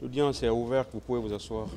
L'audience est ouverte, vous pouvez vous asseoir.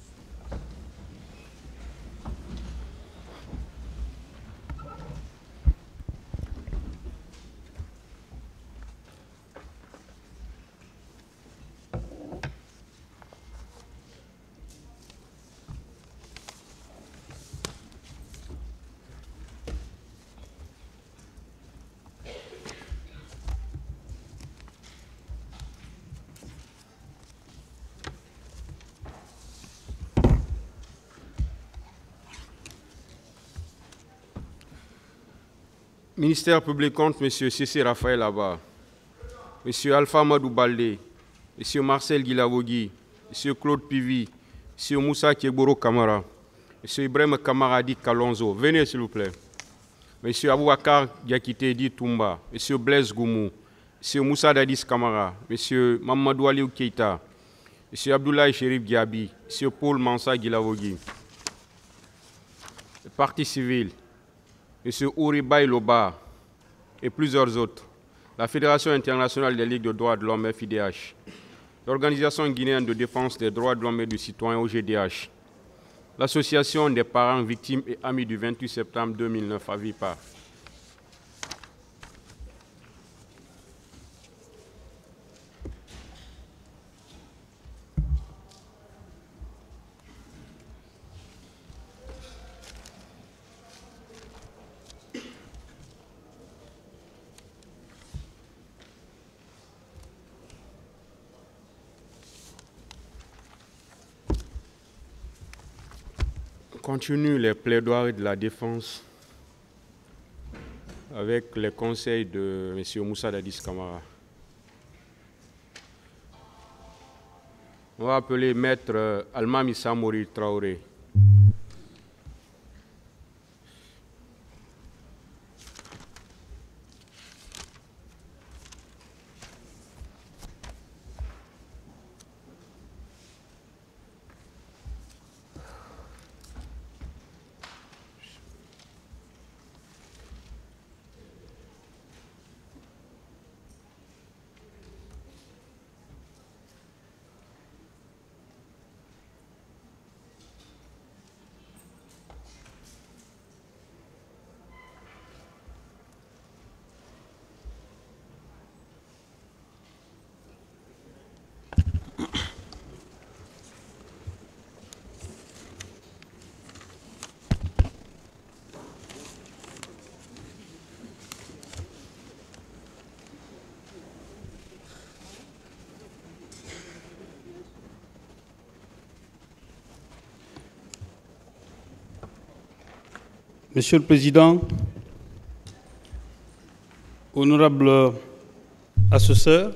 Ministère public compte M. Cissé Raphaël Abba, M. Alpha Madou Baldé, M. Marcel Guilavogui, M. Claude Pivi, M. Moussa Kieboro Kamara, M. Ibrahim Kamaradi Kalonzo. Venez s'il vous plaît. M. Aboubakar Diakité Di Toumba, M. Blaise Goumou, M. Moussa Dadis Kamara, M. Mamadou Aliou Keita, M. Abdoulaye Chérif Diaby, M. Paul Mansa Guilavogui. Le Parti civil, M. Ouribaï Loba et plusieurs autres, la Fédération internationale des ligues de droits de l'homme FIDH, l'Organisation guinéenne de défense des droits de l'homme et du citoyen OGDH, l'Association des parents victimes et amis du 28 septembre 2009 à VIPA. Continue les plaidoiries de la défense avec les conseils de M. Moussa Dadis Kamara. On va appeler Maître Almami Samori Traoré. Monsieur le Président, honorable assesseur,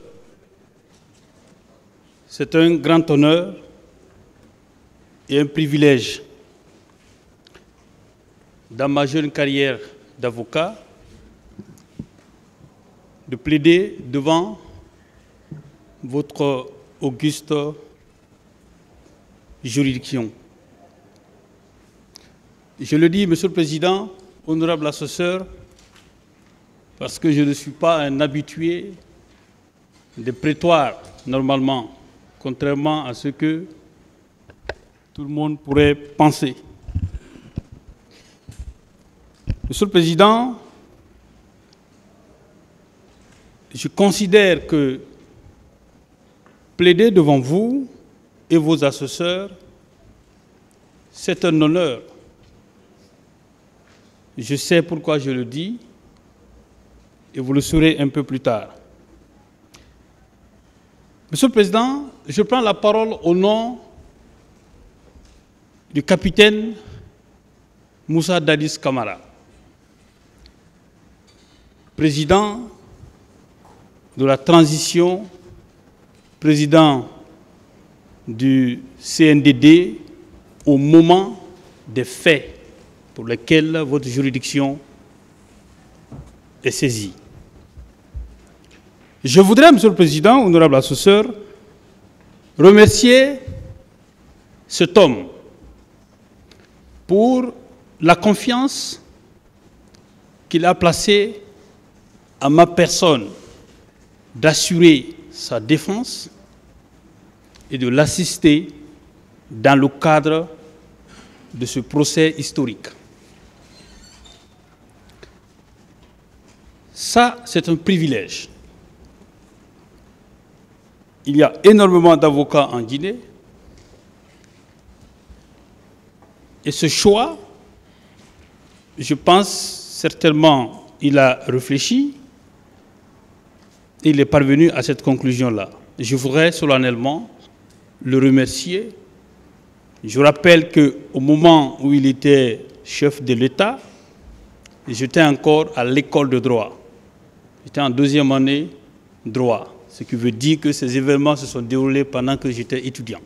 c'est un grand honneur et un privilège dans ma jeune carrière d'avocat de plaider devant votre auguste juridiction. Je le dis, Monsieur le Président, honorable assesseur, parce que je ne suis pas un habitué des prétoires, normalement, contrairement à ce que tout le monde pourrait penser. Monsieur le Président, je considère que plaider devant vous et vos assesseurs, c'est un honneur. Je sais pourquoi je le dis et vous le saurez un peu plus tard. Monsieur le Président, je prends la parole au nom du capitaine Moussa Dadis Kamara, président de la transition, président du CNDD au moment des faits pour lesquels votre juridiction est saisie. Je voudrais, Monsieur le Président, honorable assesseur, remercier cet homme pour la confiance qu'il a placée à ma personne d'assurer sa défense et de l'assister dans le cadre de ce procès historique. Ça, c'est un privilège. Il y a énormément d'avocats en Guinée. Et ce choix, je pense certainement, il a réfléchi et il est parvenu à cette conclusion-là. Je voudrais solennellement le remercier. Je rappelle qu'au moment où il était chef de l'État, j'étais encore à l'école de droit. J'étais en deuxième année droit, ce qui veut dire que ces événements se sont déroulés pendant que j'étais étudiant.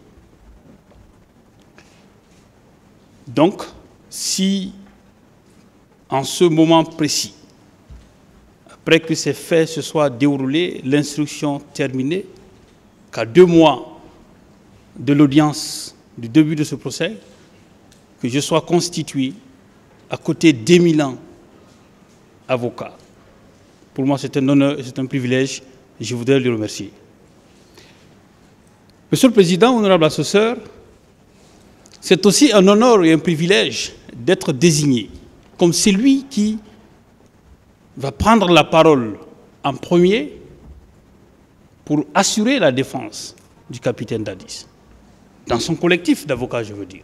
Donc, si en ce moment précis, après que ces faits se soient déroulés, l'instruction terminée, qu'à 2 mois de l'audience du début de ce procès, que je sois constitué à côté d'éminents avocats. Pour moi, c'est un honneur et c'est un privilège et je voudrais le remercier. Monsieur le Président, honorable assesseur, c'est aussi un honneur et un privilège d'être désigné comme celui qui va prendre la parole en premier pour assurer la défense du capitaine Dadis, dans son collectif d'avocats, je veux dire.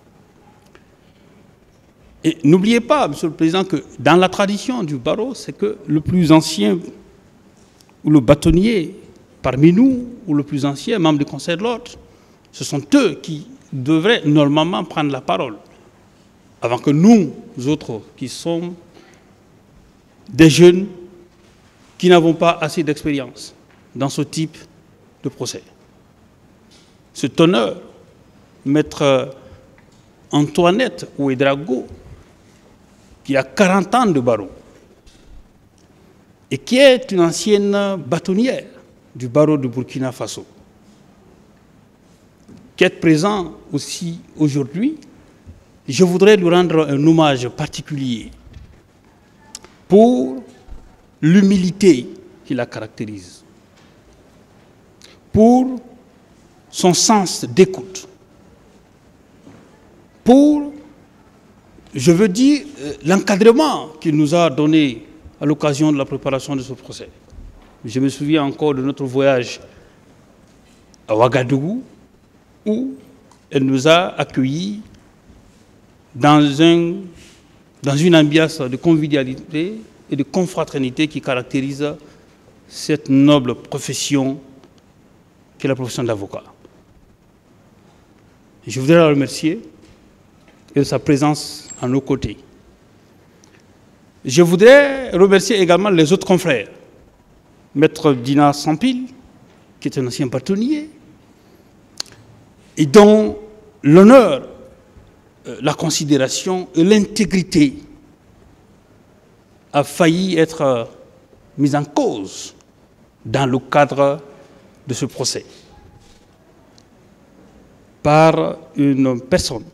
Et n'oubliez pas, Monsieur le Président, que dans la tradition du barreau, c'est que le plus ancien ou le bâtonnier parmi nous, ou le plus ancien membre du Conseil de l'Ordre, ce sont eux qui devraient normalement prendre la parole, avant que nous autres, qui sommes des jeunes, qui n'avons pas assez d'expérience dans ce type de procès. Cet honneur, Maître Antoinette Ouedraogo, qui a 40 ans de barreau et qui est une ancienne bâtonnière du barreau de Burkina Faso, qui est présent aussi aujourd'hui, je voudrais lui rendre un hommage particulier pour l'humilité qui la caractérise, pour son sens d'écoute, pour, je veux dire, l'encadrement qu'il nous a donné à l'occasion de la préparation de ce procès. Je me souviens encore de notre voyage à Ouagadougou, où elle nous a accueillis dans une ambiance de convivialité et de confraternité qui caractérise cette noble profession qu'est la profession d'avocat. Je voudrais la remercier de sa présence à nos côtés. Je voudrais remercier également les autres confrères. Maître Dina Sampil, qui est un ancien bâtonnier, et dont l'honneur, la considération et l'intégrité a failli être mise en cause dans le cadre de ce procès par une personne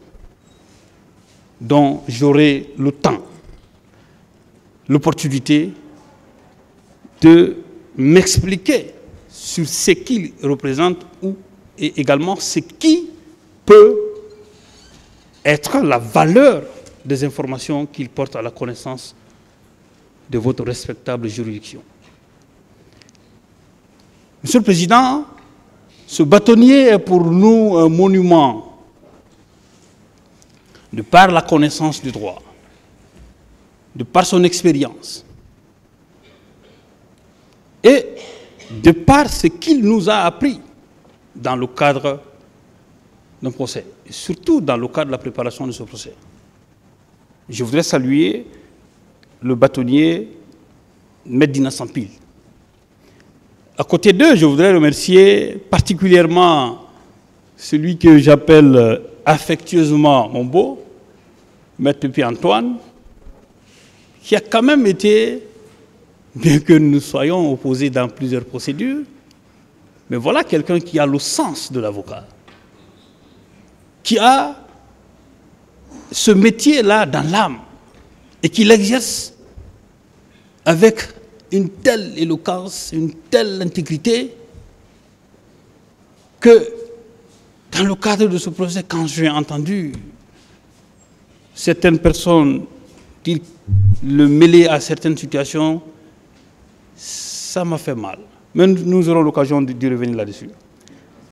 dont j'aurai le temps, l'opportunité de m'expliquer sur ce qu'il représente et également ce qui peut être la valeur des informations qu'il porte à la connaissance de votre respectable juridiction. Monsieur le Président, ce bâtonnier est pour nous un monument de par la connaissance du droit, de par son expérience et de par ce qu'il nous a appris dans le cadre d'un procès, et surtout dans le cadre de la préparation de ce procès. Je voudrais saluer le bâtonnier Maître Dina Sampil. À côté d'eux, je voudrais remercier particulièrement celui que j'appelle affectueusement mon beau, Maître Pépi Antoine, qui a quand même été, bien que nous soyons opposés dans plusieurs procédures, mais voilà quelqu'un qui a le sens de l'avocat, qui a ce métier-là dans l'âme et qui l'exerce avec une telle éloquence, une telle intégrité que Dans le cadre de ce procès, quand j'ai entendu certaines personnes le mêler à certaines situations, ça m'a fait mal. Mais nous aurons l'occasion d'y revenir là-dessus.